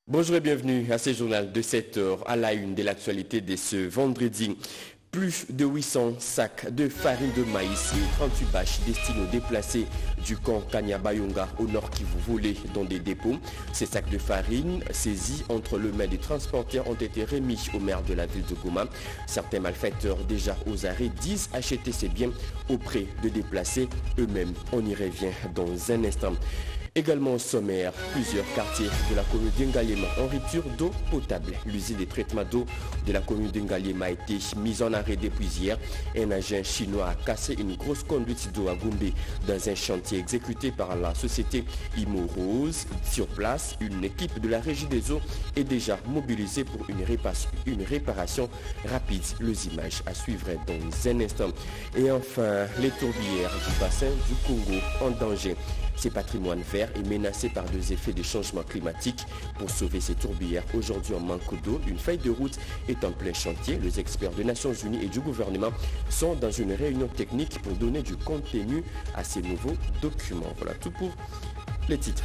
Bonjour et bienvenue à ce journal de 7 heures à la une de l'actualité de ce vendredi. Plus de 800 sacs de farine de maïs et 38 bâches destinées aux déplacés du camp Kanyabayonga au nord Kivu volés dans des dépôts. Ces sacs de farine saisis entre les mains des transporteurs ont été remis au maire de la ville de Goma. Certains malfaiteurs déjà aux arrêts disent acheter ces biens auprès de déplacés eux-mêmes. On y revient dans un instant. Également au sommaire, plusieurs quartiers de la commune d'Ngalema en rupture d'eau potable. L'usine de traitement d'eau de la commune d'Ngalema a été mise en arrêt depuis hier. Un agent chinois a cassé une grosse conduite d'eau à Gombe dans un chantier exécuté par la société Imo Rose. Sur place, une équipe de la régie des eaux est déjà mobilisée pour une réparation rapide. Les images à suivre dans un instant. Et enfin, les tourbières du bassin du Congo en danger. Ces patrimoines verts est menacé par des effets de changement climatique. Pour sauver ces tourbières, aujourd'hui en manque d'eau, une feuille de route est en plein chantier. Les experts des Nations Unies et du gouvernement sont dans une réunion technique pour donner du contenu à ces nouveaux documents. Voilà tout pour les titres.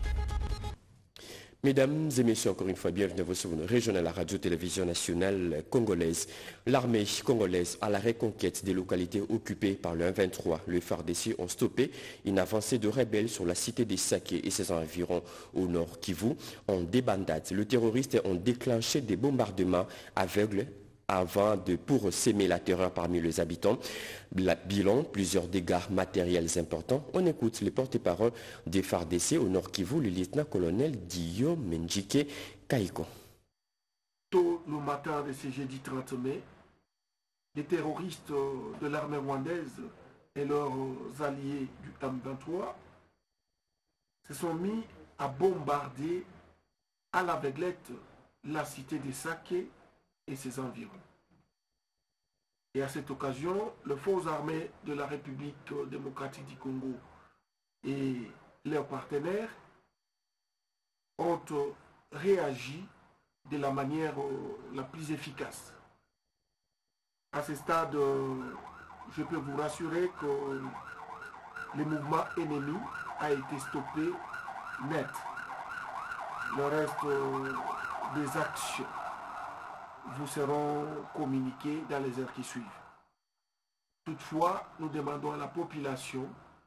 Mesdames et messieurs, encore une fois, bienvenue à vous régional à la radio-télévision nationale congolaise. L'armée congolaise à la reconquête des localités occupées par le 1-23. Le FARDC ont stoppé une avancée de rebelles sur la cité des Saké et ses environs au nord Kivu. En débandade, les terroristes ont déclenché des bombardements aveugles pour s'aimer la terreur parmi les habitants. Bilan, plusieurs dégâts matériels importants. On écoute les porte-parole des FARDC au Nord Kivu, le lieutenant-colonel Guillaume Menjike Kaiko. Tôt le matin de ce jeudi 30 mai, les terroristes de l'armée rwandaise et leurs alliés du M23 se sont mis à bombarder à l'aveuglette la cité des Saké et ses environs. Et à cette occasion, les forces armées de la République démocratique du Congo et leurs partenaires ont réagi de la manière la plus efficace. À ce stade, je peux vous rassurer que le mouvement ennemi a été stoppé net. Le reste des actions vous seront communiqués dans les heures qui suivent. Toutefois, nous demandons à la population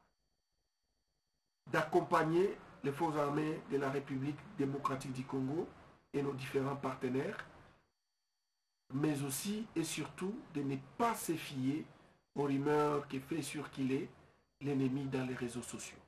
d'accompagner les forces armées de la République démocratique du Congo et nos différents partenaires, mais aussi et surtout de ne pas se fier aux rumeurs qui fait circuler l'ennemi dans les réseaux sociaux.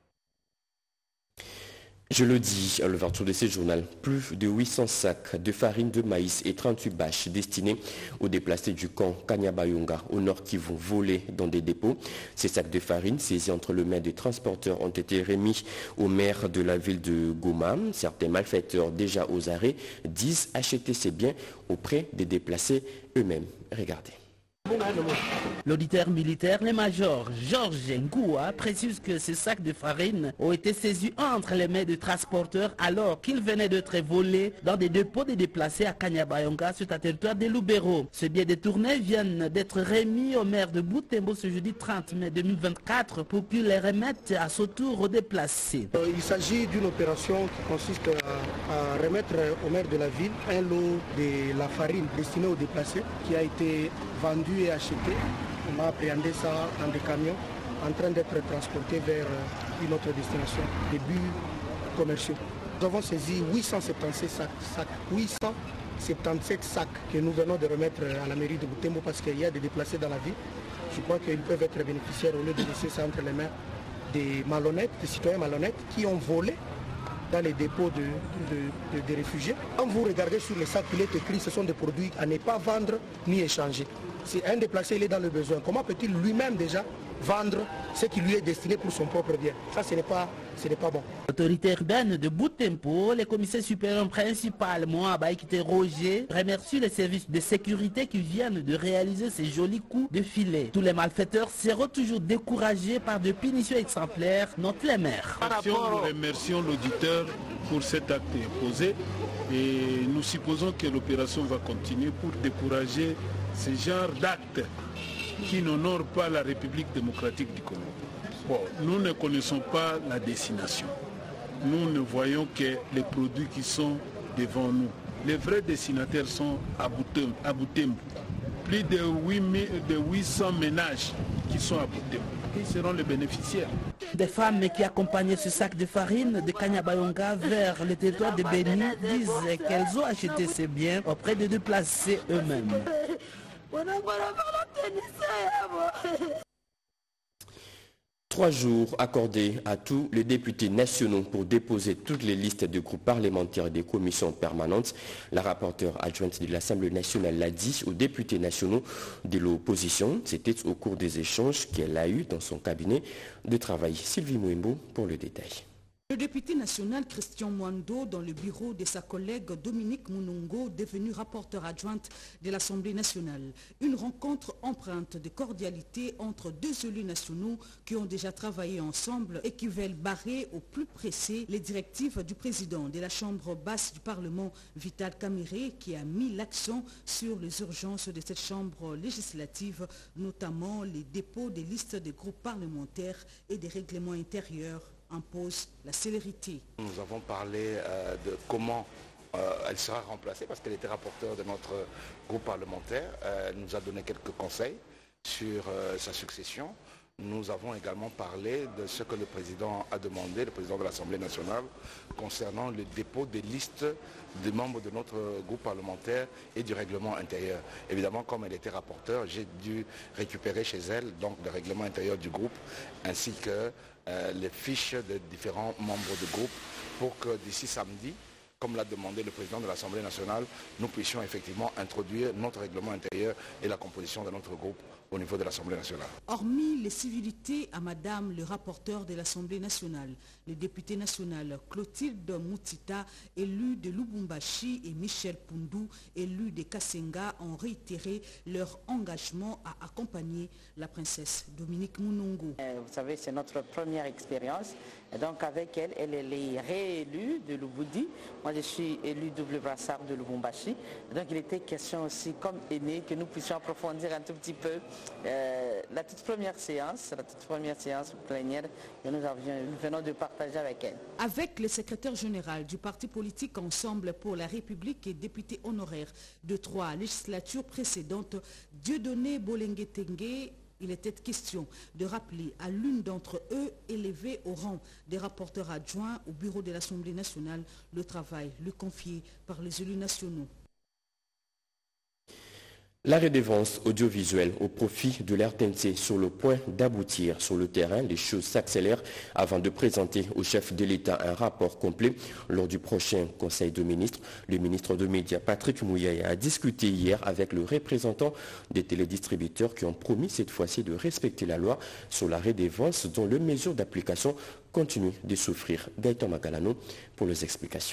Je le dis à l'ouverture de ce journal, plus de 800 sacs de farine de maïs et 38 bâches destinées aux déplacés du camp Kanyabayonga au nord qui vont voler dans des dépôts. Ces sacs de farine saisis entre les mains des transporteurs ont été remis au maire de la ville de Goma. Certains malfaiteurs déjà aux arrêts disent acheter ces biens auprès des déplacés eux-mêmes. Regardez. L'auditeur militaire, le major Georges Ngoua, précise que ces sacs de farine ont été saisis entre les mains de transporteurs alors qu'ils venaient d'être volés dans des dépôts de déplacés à Kanyabayonga sur le territoire de Lubero. Ces biens détournés viennent d'être remis au maire de Butembo ce jeudi 30 mai 2024 pour qu'il les remette à son tour aux déplacés. Il s'agit d'une opération qui consiste à remettre au maire de la ville un lot de la farine destinée aux déplacés qui a été vendu et acheté. On a appréhendé ça dans des camions en train d'être transportés vers une autre destination, des buts commerciaux. Nous avons saisi 877 sacs que nous venons de remettre à la mairie de Butembo parce qu'il y a des déplacés dans la ville. Je crois qu'ils peuvent être bénéficiaires au lieu de laisser ça entre les mains des malhonnêtes, des citoyens malhonnêtes qui ont volé dans les dépôts des réfugiés. Quand vous regardez sur les sacs, il est écrit ce sont des produits à ne pas vendre ni échanger. Si un déplacé il est dans le besoin, comment peut-il lui-même déjà vendre ce qui lui est destiné pour son propre bien? Ça, ce n'est pas bon. L'autorité urbaine de Butembo, le commissaire supérieur principal, Moab Aikite Roger, remercie les services de sécurité qui viennent de réaliser ces jolis coups de filet. Tous les malfaiteurs seront toujours découragés par des punitions exemplaires, note les maires. Nous remercions l'auditeur pour cet acte imposé et nous supposons que l'opération va continuer pour décourager ce genre d'actes qui n'honorent pas la République démocratique du Congo. Bon, nous ne connaissons pas la destination. nous ne voyons que les produits qui sont devant nous. Les vrais destinataires sont à Butembo. Plus de 800 ménages qui sont à Butembo. Qui seront les bénéficiaires? Des femmes qui accompagnaient ce sac de farine de Kanyabayonga vers le territoire de Béni disent qu'elles ont acheté ces biens auprès de déplacés eux-mêmes. 3 jours accordés à tous les députés nationaux pour déposer toutes les listes de groupes parlementaires et des commissions permanentes. La rapporteure adjointe de l'Assemblée nationale l'a dit aux députés nationaux de l'opposition. C'était au cours des échanges qu'elle a eus dans son cabinet de travail. Sylvie Mouembo pour le détail. Le député national Christian Mwando, dans le bureau de sa collègue Dominique Munongo, devenu rapporteur adjointe de l'Assemblée nationale. Une rencontre empreinte de cordialité entre deux élus nationaux qui ont déjà travaillé ensemble et qui veulent barrer au plus pressé les directives du président de la Chambre basse du Parlement, Vital Kamerhe, qui a mis l'accent sur les urgences de cette Chambre législative, notamment les dépôts des listes des groupes parlementaires et des règlements intérieurs impose la célérité. Nous avons parlé de comment elle sera remplacée parce qu'elle était rapporteure de notre groupe parlementaire. Elle nous a donné quelques conseils sur sa succession. Nous avons également parlé de ce que le président a demandé, le président de l'Assemblée nationale, concernant le dépôt des listes des membres de notre groupe parlementaire et du règlement intérieur. Évidemment, comme elle était rapporteure, j'ai dû récupérer chez elle donc le règlement intérieur du groupe ainsi que les fiches de différents membres du groupe pour que d'ici samedi, comme l'a demandé le président de l'Assemblée nationale, nous puissions effectivement introduire notre règlement intérieur et la composition de notre groupe au niveau de l'Assemblée nationale. Hormis les civilités à Madame le rapporteur de l'Assemblée nationale, le député national Clotilde Moutita, élu de Lubumbashi, et Michel Poundou, élu de Kasenga, ont réitéré leur engagement à accompagner la princesse Dominique Munongo. Vous savez, c'est notre première expérience. Et donc avec elle, elle est réélue de Lubudi. Moi, je suis élu double brassard de Lubumbashi. Donc il était question aussi, comme aîné, que nous puissions approfondir un tout petit peu la toute première séance plénière que nous venons de partager avec elle. Avec le secrétaire général du parti politique Ensemble pour la République et député honoraire de 3 législatures précédentes, Dieudonné Bolengue-Tengue, il était question de rappeler à l'une d'entre eux, élevée au rang des rapporteurs adjoints au bureau de l'Assemblée nationale, le travail lui confié par les élus nationaux. La redevance audiovisuelle au profit de l'RTNC sur le point d'aboutir sur le terrain. Les choses s'accélèrent avant de présenter au chef de l'État un rapport complet lors du prochain Conseil de ministres. Le ministre des Médias, Patrick Mouyaya, a discuté hier avec le représentant des télédistributeurs qui ont promis cette fois-ci de respecter la loi sur la redevance dont les mesures d'application continuent de souffrir. Gaëtan Magalano pour les explications.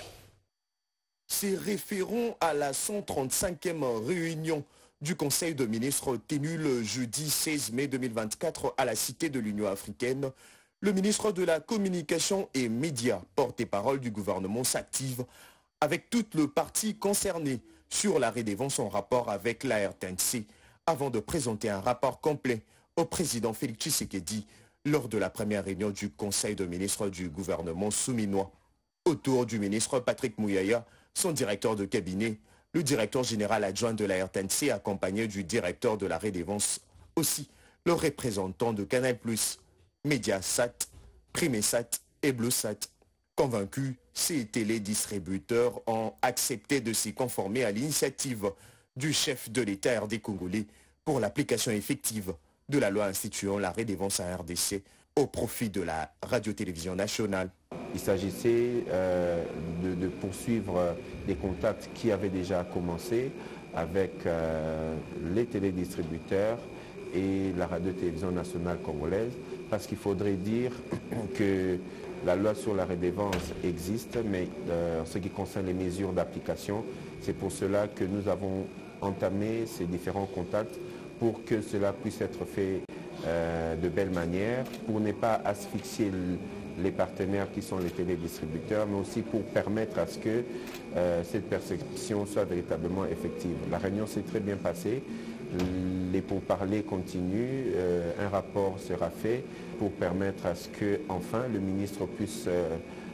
Se référons à la 135e réunion du Conseil de ministres tenu le jeudi 16 mai 2024 à la Cité de l'Union africaine, le ministre de la Communication et Médias, porte-parole du gouvernement, s'active avec toutes les parties concernées sur la redevance en rapport avec la RTNC avant de présenter un rapport complet au président Félix Tshisekedi lors de la première réunion du Conseil de ministres du gouvernement souminois. Autour du ministre Patrick Mouyaya, son directeur de cabinet, le directeur général adjoint de la RTNC accompagné du directeur de la redevance, aussi le représentant de Canal+, Mediasat, Primesat et Bluesat. Convaincus, ces télédistributeurs ont accepté de s'y conformer à l'initiative du chef de l'État RD congolais pour l'application effective de la loi instituant la redevance à RDC au profit de la radio-télévision nationale. Il s'agissait de poursuivre les contacts qui avaient déjà commencé avec les télédistributeurs et la radio-télévision nationale congolaise, parce qu'il faudrait dire que la loi sur la redevance existe, mais en ce qui concerne les mesures d'application, c'est pour cela que nous avons entamé ces différents contacts pour que cela puisse être fait de belle manière, pour ne pas asphyxier les partenaires qui sont les télédistributeurs, mais aussi pour permettre à ce que cette perception soit véritablement effective. La réunion s'est très bien passée, les pourparlers continuent, un rapport sera fait pour permettre à ce que enfin le ministre puisse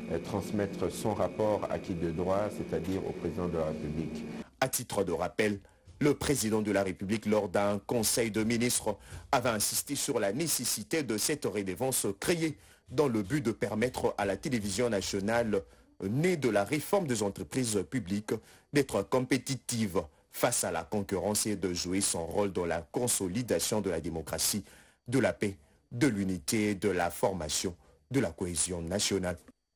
transmettre son rapport acquis de droit, c'est-à-dire au président de la République. À titre de rappel, le président de la République, lors d'un conseil de ministres, avait insisté sur la nécessité de cette redevance créée dans le but de permettre à la télévision nationale, née de la réforme des entreprises publiques, d'être compétitive face à la concurrence et de jouer son rôle dans la consolidation de la démocratie, de la paix, de l'unité, de la formation, de la cohésion nationale.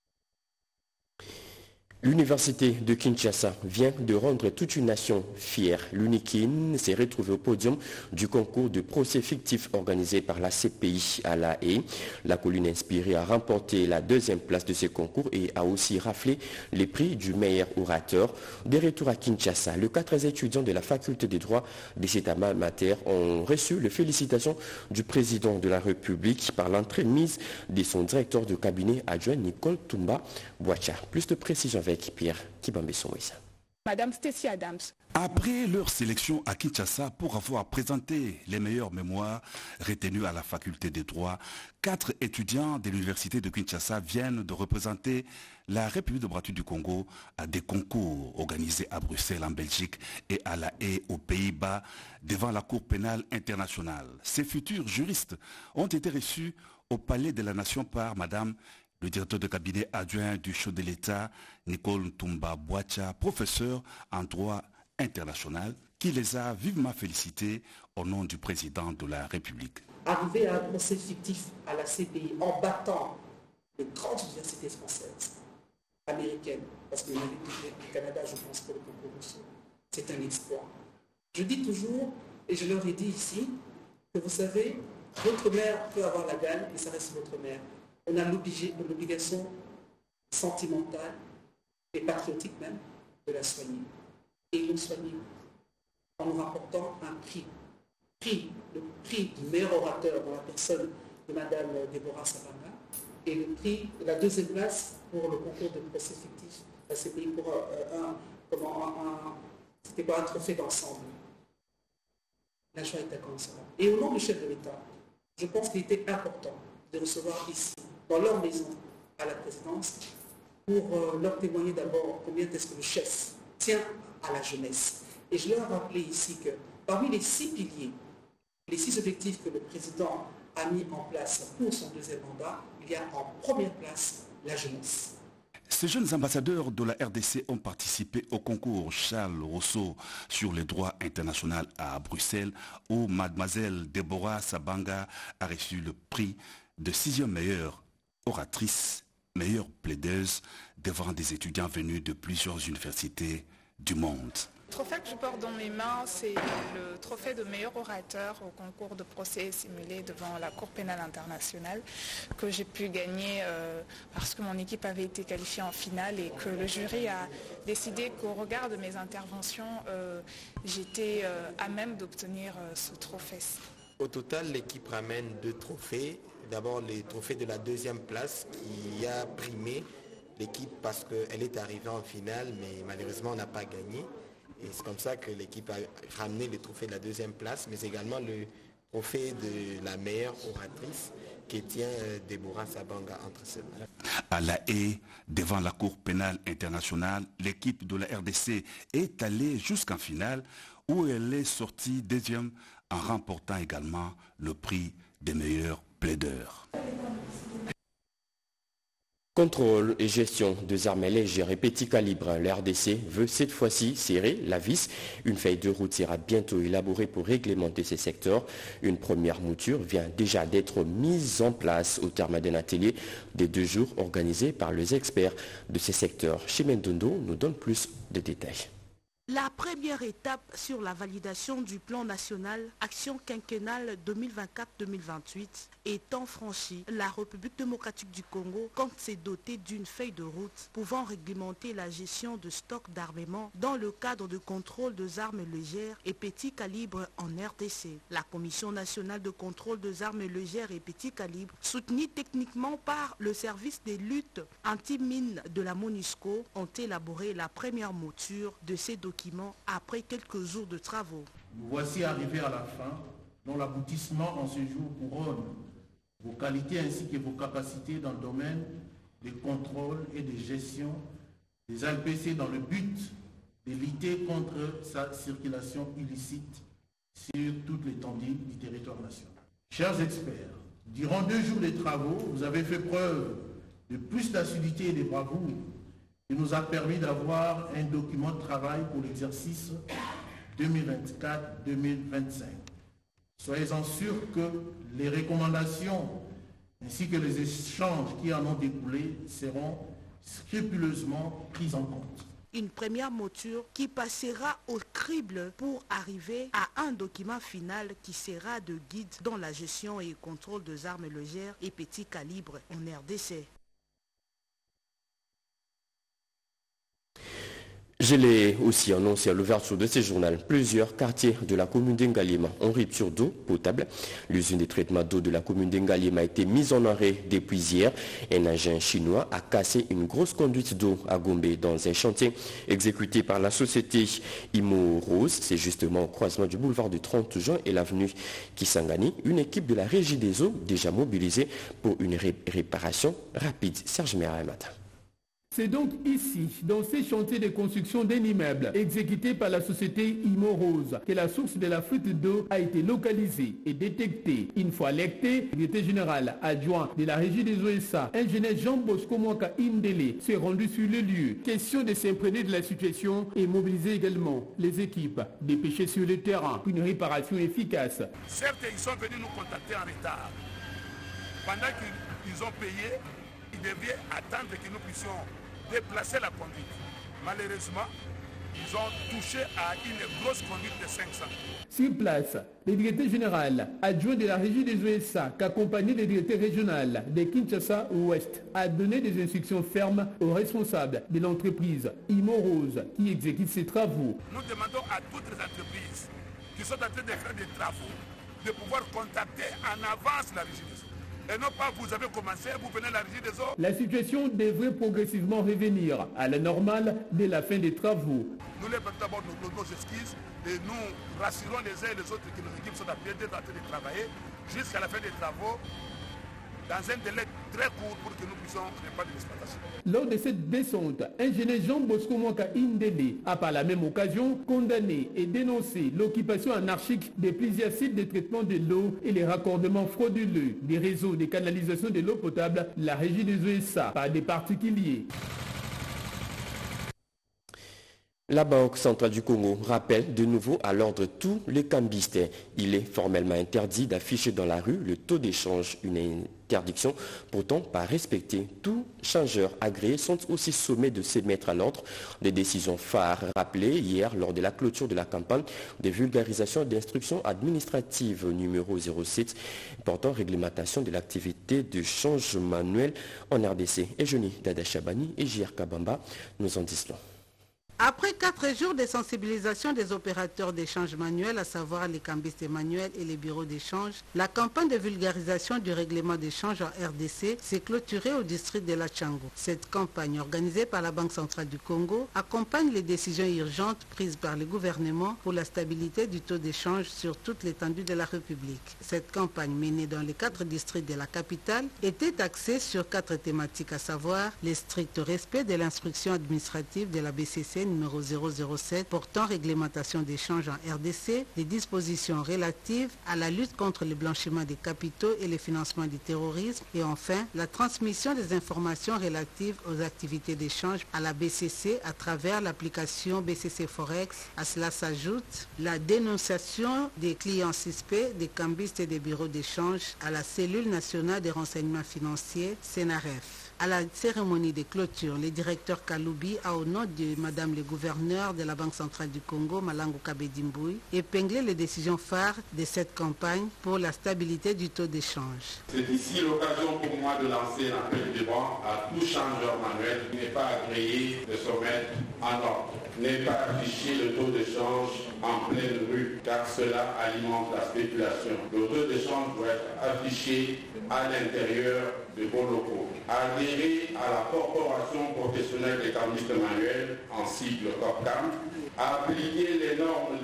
L'université de Kinshasa vient de rendre toute une nation fière. L'UNIKIN s'est retrouvé au podium du concours de procès fictif organisé par la CPI à La Haye. La colline inspirée a remporté la 2e place de ce concours et a aussi raflé les prix du meilleur orateur. De retour à Kinshasa, les 4 étudiants de la faculté des droits de cet alma mater ont reçu les félicitations du président de la République par l'entremise de son directeur de cabinet adjoint Nicole Tumba Boacha. Plus de précisions avec Pierre Kibambe-Sonwesa. Madame Stacy Adams. Après leur sélection à Kinshasa pour avoir présenté les meilleures mémoires retenues à la faculté des droits, 4 étudiants de l'université de Kinshasa viennent de représenter la République démocratique du Congo à des concours organisés à Bruxelles en Belgique et à La Haye aux Pays-Bas devant la Cour pénale internationale. Ces futurs juristes ont été reçus au Palais de la Nation par Madame le directeur de cabinet adjoint du chef de l'État, Nicole Tumba Boacha, professeur en droit international, qui les a vivement félicités au nom du président de la République. Arriver à un procès fictif à la CPI en battant les grandes universités françaises, américaines, parce qu'il y en avait du Canada, je pense, pour le concours Rousseau, c'est un exploit. Je dis toujours, et je leur ai dit ici, que vous savez, votre mère peut avoir la gagne, mais ça reste votre mère. On a l'obligation sentimentale et patriotique même de la soigner. Et ils l'ont soignée en nous rapportant un prix, le prix du meilleur orateur dans la personne de Madame Déborah Sabanga et le prix de la 2e place pour le concours de procès fictif. C'était pour un trophée d'ensemble. La joie est incommensurable. Et au nom du chef de l'État, je pense qu'il était important de recevoir ici, dans leur maison, à la présidence, pour leur témoigner d'abord combien est-ce que le chef tient à la jeunesse. Et je leur ai rappelé ici que parmi les 6 piliers, les 6 objectifs que le président a mis en place pour son 2e mandat, il y a en première place la jeunesse. Ces jeunes ambassadeurs de la RDC ont participé au concours Charles Rousseau sur les droits internationaux à Bruxelles, où mademoiselle Déborah Sabanga a reçu le prix de 6e meilleure oratrice, meilleure plaideuse devant des étudiants venus de plusieurs universités du monde. Le trophée que je porte dans mes mains, c'est le trophée de meilleur orateur au concours de procès simulé devant la Cour pénale internationale que j'ai pu gagner parce que mon équipe avait été qualifiée en finale et que le jury a décidé qu'au regard de mes interventions, j'étais à même d'obtenir ce trophée. Au total, l'équipe ramène 2 trophées. D'abord, les trophées de la 2e place qui a primé l'équipe parce qu'elle est arrivée en finale, mais malheureusement, on n'a pas gagné. Et c'est comme ça que l'équipe a ramené le trophée de la 2e place, mais également le trophée de la meilleure oratrice qui tient Déborah Sabanga entre ses mains. À La Haye, devant la Cour pénale internationale, l'équipe de la RDC est allée jusqu'en finale où elle est sortie 2e en remportant également le prix des meilleurs plaideurs. Contrôle et gestion des armes légères et petits calibres. La RDC veut cette fois-ci serrer la vis. Une feuille de route sera bientôt élaborée pour réglementer ces secteurs. Une première mouture vient déjà d'être mise en place au terme d'un atelier de 2 jours organisé par les experts de ces secteurs. Chimendondo nous donne plus de détails. La première étape sur la validation du plan national Action quinquennale 2024-2028 étant franchie, la République démocratique du Congo compte se doter d'une feuille de route pouvant réglementer la gestion de stocks d'armement dans le cadre de contrôle des armes légères et petits calibres en RDC. La Commission nationale de contrôle des armes légères et petits calibres, soutenue techniquement par le service des luttes anti-mines de la MONUSCO, ont élaboré la première mouture de ces documents après quelques jours de travaux. Nous voici arrivés à la fin, dont l'aboutissement en ce jour couronne vos qualités ainsi que vos capacités dans le domaine de contrôle et de gestion des ALPC dans le but de lutter contre sa circulation illicite sur toute l'étendue du territoire national. Chers experts, durant 2 jours de travaux, vous avez fait preuve de plus d'assiduité et de bravoure qui nous a permis d'avoir un document de travail pour l'exercice 2024-2025. Soyez-en sûrs que les recommandations ainsi que les échanges qui en ont découlé seront scrupuleusement pris en compte. Une première mouture qui passera au crible pour arriver à un document final qui sera de guide dans la gestion et contrôle des armes légères et petits calibres en RDC. Je l'ai aussi annoncé à l'ouverture de ce journal. Plusieurs quartiers de la commune d'Ngalema ont rupture d'eau potable. L'usine de traitement d'eau de la commune d'Ngalema a été mise en arrêt depuis hier. Un agent chinois a cassé une grosse conduite d'eau à Gombe dans un chantier exécuté par la société Imo Rose. C'est justement au croisement du boulevard du 30 juin et l'avenue Kisangani. Une équipe de la régie des eaux déjà mobilisée pour une réparation rapide. Serge Meramata. C'est donc ici, dans ces chantiers de construction d'un immeuble exécuté par la société Imo Rose, que la source de la fuite d'eau a été localisée et détectée. Une fois alerté, le directeur général adjoint de la régie des OSA, ingénieur Jean Bosco Mwaka Indele, s'est rendu sur le lieu. Question de s'imprégner de la situation et mobiliser également les équipes dépêchées sur le terrain pour une réparation efficace. Certes, ils sont venus nous contacter en retard. Pendant qu'ils ont payé, ils devaient attendre que nous puissions déplacer la conduite. Malheureusement, ils ont touché à une grosse conduite de 500. Sur place, le directeur général adjoint de la régie des OSA, qu'accompagné du directeur régional de Kinshasa Ouest, a donné des instructions fermes aux responsables de l'entreprise Imo Rose qui exécute ces travaux. Nous demandons à toutes les entreprises qui sont en train de faire des travaux de pouvoir contacter en avance la régie des eaux. Et non pas vous avez commencé, vous venez à la régie des eaux. La situation devrait progressivement revenir à la normale dès la fin des travaux. Nous les mettons d'abord nos esquisses et nous rassurons les uns et les autres que nos équipes sont bien en train de travailler jusqu'à la fin des travaux dans un délai très court pour que nous puissions réparer l'exploitation. Lors de cette descente, ingénieur Jean Bosco Mwaka Indele a par la même occasion condamné et dénoncé l'occupation anarchique de plusieurs sites de traitement de l'eau et les raccordements frauduleux des réseaux de canalisation de l'eau potable, la régie des OSA, par des particuliers. La Banque centrale du Congo rappelle de nouveau à l'ordre tous les cambistes. Il est formellement interdit d'afficher dans la rue le taux d'échange, une interdiction pourtant pas respectée. Tous changeurs agréés sont aussi sommés de se mettre à l'ordre. Des décisions phares rappelées hier lors de la clôture de la campagne de vulgarisation d'instructions administratives numéro 07 portant réglementation de l'activité de change manuel en RDC. Et Johnny Dada Chabani et J.R. Kabamba nous en disent long. Après 4 jours de sensibilisation des opérateurs d'échange manuel, à savoir les cambistes manuels et les bureaux d'échange, la campagne de vulgarisation du règlement d'échange en RDC s'est clôturée au district de la Tchango. Cette campagne, organisée par la Banque centrale du Congo, accompagne les décisions urgentes prises par le gouvernement pour la stabilité du taux d'échange sur toute l'étendue de la République. Cette campagne, menée dans les 4 districts de la capitale, était axée sur 4 thématiques, à savoir le strict respect de l'instruction administrative de la BCC numéro 007 portant réglementation d'échange en RDC, les dispositions relatives à la lutte contre le blanchiment des capitaux et le financement du terrorisme, et enfin la transmission des informations relatives aux activités d'échange à la BCC à travers l'application BCC Forex. À cela s'ajoute la dénonciation des clients suspects, des cambistes et des bureaux d'échange à la cellule nationale des renseignements financiers, CNRF. À la cérémonie de clôture, le directeur Kaloubi a, au nom de Madame le gouverneur de la Banque centrale du Congo, Malango Kabedimboui, épinglé les décisions phares de cette campagne pour la stabilité du taux d'échange. C'est ici l'occasion pour moi de lancer un appel de banc à tout changeur manuel qui n'est pas agréé de se mettre en ordre. N'est pas afficher le taux d'échange en pleine rue, car cela alimente la spéculation. Le taux d'échange doit être affiché à l'intérieur de vos locaux. Adhérer à la Corporation professionnelle des cambistes manuels, en sigle COPCAM, appliquer les normes de vigilance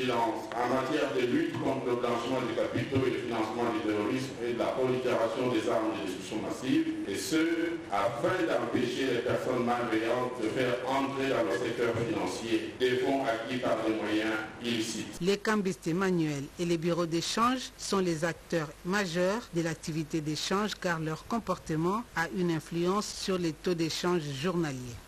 vigilance en matière de lutte contre le blanchiment des capitaux et le financement du terrorisme et de la prolifération des armes de destruction massive, et ce, afin d'empêcher les personnes malveillantes de faire entrer dans le secteur financier des fonds acquis par des moyens illicites. Les cambistes manuels et les bureaux d'échange sont les acteurs majeurs de l'activité d'échange car leur comportement a une influence sur les taux d'échange journaliers.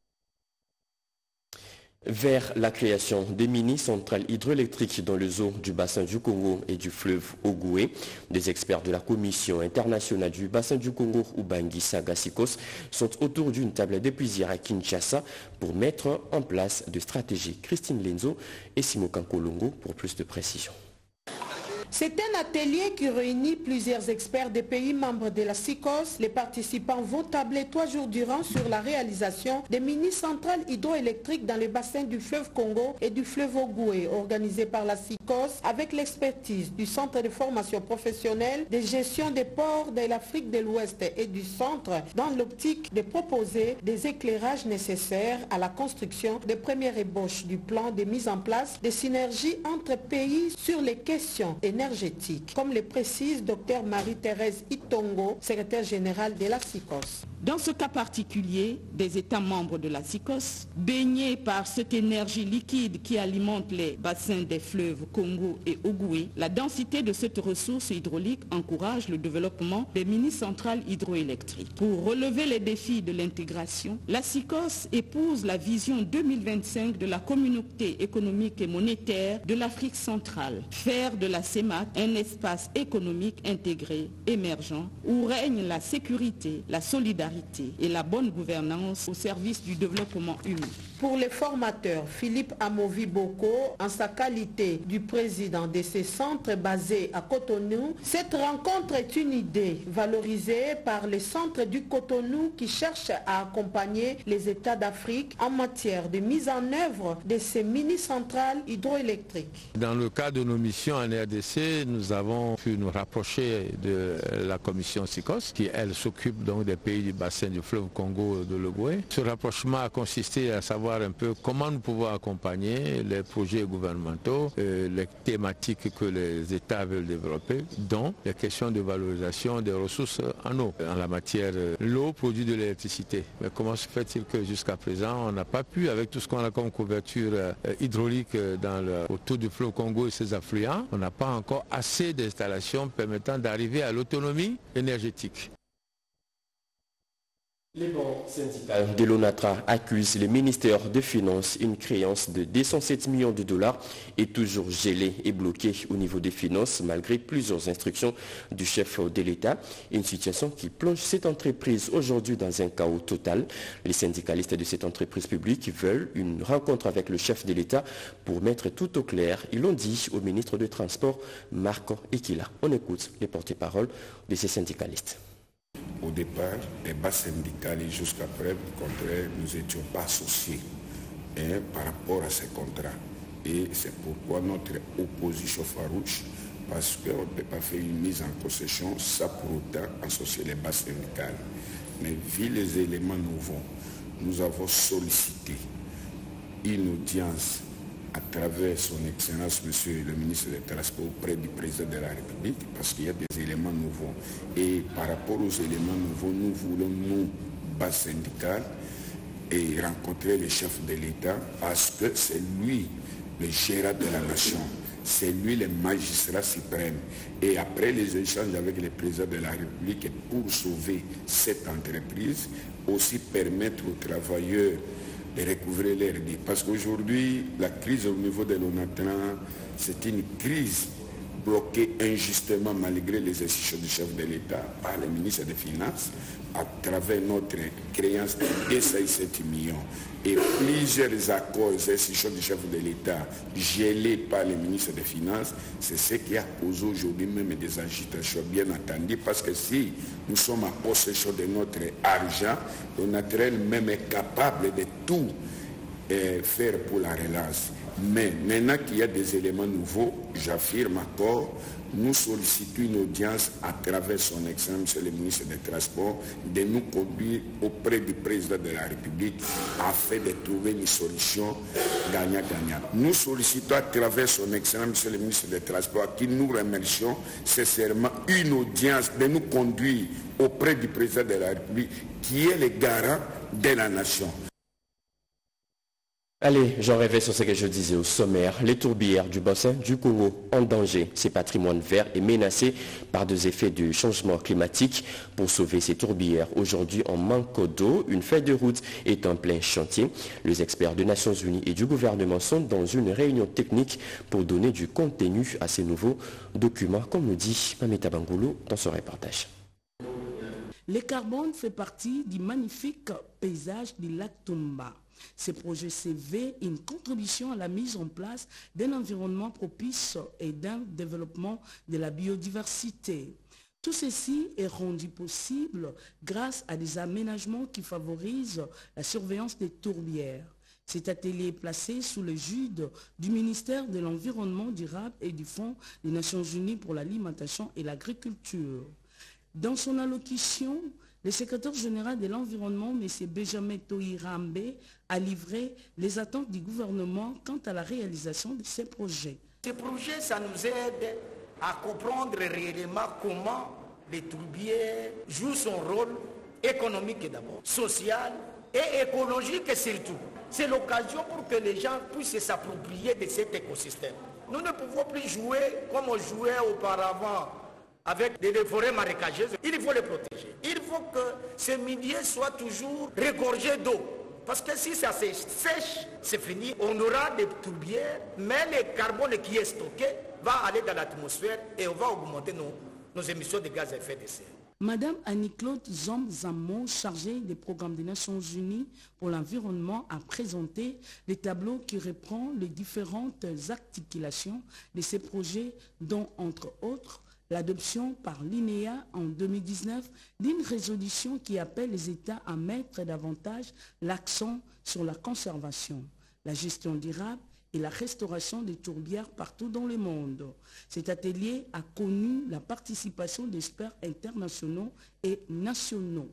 Vers la création des mini-centrales hydroélectriques dans le zoo du bassin du Congo et du fleuve Ogoué, des experts de la Commission internationale du bassin du Congo, Ubangi Sagasikos, sont autour d'une table depuis hier à Kinshasa pour mettre en place de stratégies. Christine Lenzo et Simo Kankolongo pour plus de précision. C'est un atelier qui réunit plusieurs experts des pays membres de la SICOS. Les participants vont tabler 3 jours durant sur la réalisation des mini-centrales hydroélectriques dans les bassins du fleuve Congo et du fleuve Ogoué, organisées par la SICOS avec l'expertise du Centre de formation professionnelle de gestion des ports de l'Afrique de l'Ouest et du Centre dans l'optique de proposer des éclairages nécessaires à la construction des premières ébauches du plan de mise en place des synergies entre pays sur les questions énergétiques, comme le précise Dr Marie-Thérèse Itongo, secrétaire générale de la SICOS. Dans ce cas particulier, des États membres de la SICOS, baignés par cette énergie liquide qui alimente les bassins des fleuves Congo et Ogoué, la densité de cette ressource hydraulique encourage le développement des mini-centrales hydroélectriques. Pour relever les défis de l'intégration, la SICOS épouse la vision 2025 de la communauté économique et monétaire de l'Afrique centrale. Faire de la CEMAC un espace économique intégré, émergent, où règne la sécurité, la solidarité et la bonne gouvernance au service du développement humain. Pour les formateurs, Philippe Amovi Boko, en sa qualité du président de ces centres basés à Cotonou, cette rencontre est une idée valorisée par les centres du Cotonou qui cherchent à accompagner les États d'Afrique en matière de mise en œuvre de ces mini-centrales hydroélectriques. Dans le cadre de nos missions en RDC, nous avons pu nous rapprocher de la commission SICOS qui, elle, s'occupe donc des pays du bassin du fleuve Congo de l'Ogoué. Ce rapprochement a consisté à savoir un peu comment nous pouvons accompagner les projets gouvernementaux, les thématiques que les États veulent développer, dont les questions de valorisation des ressources en eau. En la matière, l'eau produit de l'électricité. Mais comment se fait-il que jusqu'à présent, on n'a pas pu, avec tout ce qu'on a comme couverture hydraulique autour du fleuve Congo et ses affluents, on n'a pas encore assez d'installations permettant d'arriver à l'autonomie énergétique. Les banques syndicales de l'ONATRA accusent le ministère des Finances. Une créance de 207 millions de dollars est toujours gelée et bloquée au niveau des finances malgré plusieurs instructions du chef de l'État. Une situation qui plonge cette entreprise aujourd'hui dans un chaos total. Les syndicalistes de cette entreprise publique veulent une rencontre avec le chef de l'État pour mettre tout au clair. Ils l'ont dit au ministre des Transports, Marc Ekila. On écoute les porte-paroles de ces syndicalistes. Au départ, les bases syndicales et jusqu'à preuve contraire, nous n'étions pas associés par rapport à ces contrats. Et c'est pourquoi notre opposition farouche, parce qu'on ne peut pas faire une mise en concession sans pour autant associer les bases syndicales. Mais vu les éléments nouveaux, nous avons sollicité une audience à travers son Excellence, Monsieur le ministre des Transports, auprès du président de la République, parce qu'il y a des éléments nouveaux. Et par rapport aux éléments nouveaux, nous voulons, nous, base syndicale, et rencontrer le chef de l'État, parce que c'est lui le gérant de la nation, c'est lui le magistrat suprême. Et après les échanges avec le président de la République, pour sauver cette entreprise, aussi permettre aux travailleurs de recouvrer l'air. Parce qu'aujourd'hui, la crise au niveau de l'ONATRA, c'est une crise bloquée injustement malgré les institutions du chef de l'État par le ministre des Finances à travers notre créance de 207 millions et plusieurs accords des institutions du chef de l'État gelés par le ministre des Finances. C'est ce qui a posé aujourd'hui même des agitations bien entendues, parce que si nous sommes en possession de notre argent, l'ONATRA même est capable de tout faire pour la relance. Mais maintenant qu'il y a des éléments nouveaux, j'affirme encore, nous sollicitons une audience à travers son Excellence, le ministre des Transports, de nous conduire auprès du président de la République afin de trouver une solution gagnant-gagnant. Nous sollicitons à travers son Excellence, le ministre des Transports, qui nous remercions sincèrement une audience de nous conduire auprès du président de la République qui est le garant de la nation. Allez, j'en rêvais sur ce que je disais au sommaire. Les tourbières du bassin du Congo en danger. Ces patrimoines verts est menacé par des effets du changement climatique. Pour sauver ces tourbières, aujourd'hui en manque d'eau, une feuille de route est en plein chantier. Les experts des Nations Unies et du gouvernement sont dans une réunion technique pour donner du contenu à ces nouveaux documents, comme nous dit Mamita Bangoulou dans son reportage. Le carbone fait partie du magnifique paysage du lac Tumba. Ce projet CV est une contribution à la mise en place d'un environnement propice et d'un développement de la biodiversité. Tout ceci est rendu possible grâce à des aménagements qui favorisent la surveillance des tourbières. Cet atelier est placé sous l'égide du ministère de l'Environnement durable et du Fonds des Nations Unies pour l'alimentation et l'agriculture. Dans son allocution, le secrétaire général de l'Environnement, M. Benjamin Tohirambe, a livré les attentes du gouvernement quant à la réalisation de ces projets. Ces projets, ça nous aide à comprendre réellement comment les tourbières jouent son rôle économique d'abord, social et écologique surtout. C'est l'occasion pour que les gens puissent s'approprier de cet écosystème. Nous ne pouvons plus jouer comme on jouait auparavant avec des forêts marécageuses. Il faut les protéger. Il faut que ces milieux soient toujours regorgés d'eau. Parce que si ça sèche, c'est fini. On aura des tourbières, mais le carbone qui est stocké va aller dans l'atmosphère et on va augmenter nos émissions de gaz à effet de serre. Madame Annie-Claude Zambzamo, chargée des programmes des Nations Unies pour l'environnement, a présenté les tableaux qui reprend les différentes articulations de ces projets, dont, entre autres, l'adoption par l'INEA en 2019 d'une résolution qui appelle les États à mettre davantage l'accent sur la conservation, la gestion durable et la restauration des tourbières partout dans le monde. Cet atelier a connu la participation d'experts internationaux et nationaux.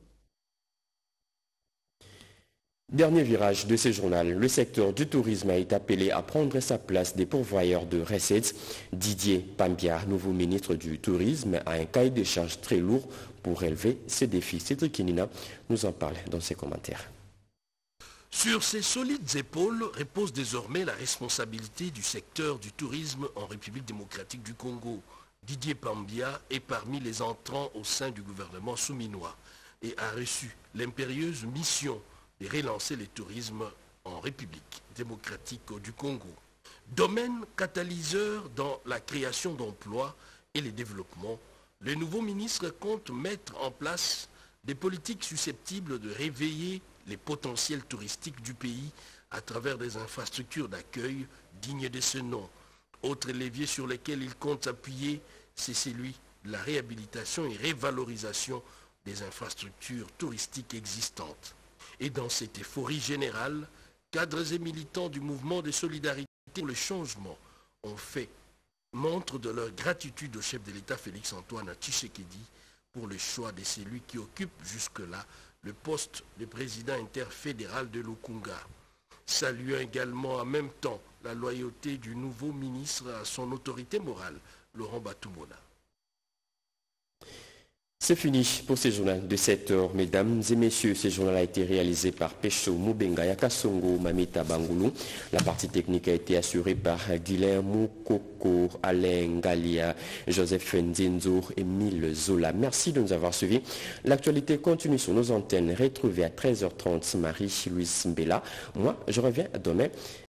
Dernier virage de ce journal, le secteur du tourisme est appelé à prendre sa place des pourvoyeurs de recettes. Didier Pambia, nouveau ministre du Tourisme, a un cahier de charges très lourd pour relever ce défi. Cédric Kenina nous en parle dans ses commentaires. Sur ses solides épaules repose désormais la responsabilité du secteur du tourisme en République démocratique du Congo. Didier Pambia est parmi les entrants au sein du gouvernement souminois et a reçu l'impérieuse mission de relancer le tourisme en République démocratique du Congo. Domaine catalyseur dans la création d'emplois et le développement, le nouveau ministre compte mettre en place des politiques susceptibles de réveiller les potentiels touristiques du pays à travers des infrastructures d'accueil dignes de ce nom. Autre levier sur lequel il compte s'appuyer, c'est celui de la réhabilitation et révalorisation des infrastructures touristiques existantes. Et dans cette euphorie générale, cadres et militants du mouvement de solidarité pour le changement ont fait montre de leur gratitude au chef de l'État Félix-Antoine Tshisekedi pour le choix de celui qui occupe jusque-là le poste de président interfédéral de l'Okunga. Saluant également en même temps la loyauté du nouveau ministre à son autorité morale, Laurent Batumona. C'est fini pour ce journal de 7 heures, mesdames et messieurs. Ce journal a été réalisé par Pecho Mubenga Yakasongo Mamita Bangoulou. La partie technique a été assurée par Guilherme Koko, Alain Galia, Joseph Nzinzo, Émile Zola. Merci de nous avoir suivis. L'actualité continue sur nos antennes. Retrouvez à 13h30 Marie-Louise Mbella. Moi, je reviens demain.